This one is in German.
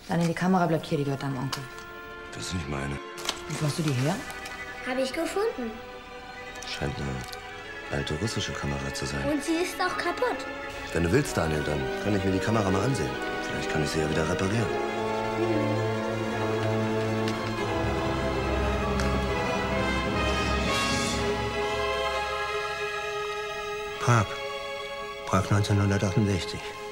Daniel, die Kamera bleibt hier, die gehört deinem Onkel. Das ist nicht meine. Und wo hast du die her? Habe ich gefunden. Scheint eine alte russische Kamera zu sein. Und sie ist auch kaputt. Wenn du willst, Daniel, dann kann ich mir die Kamera mal ansehen. Vielleicht kann ich sie ja wieder reparieren. Prag. Prag 1968.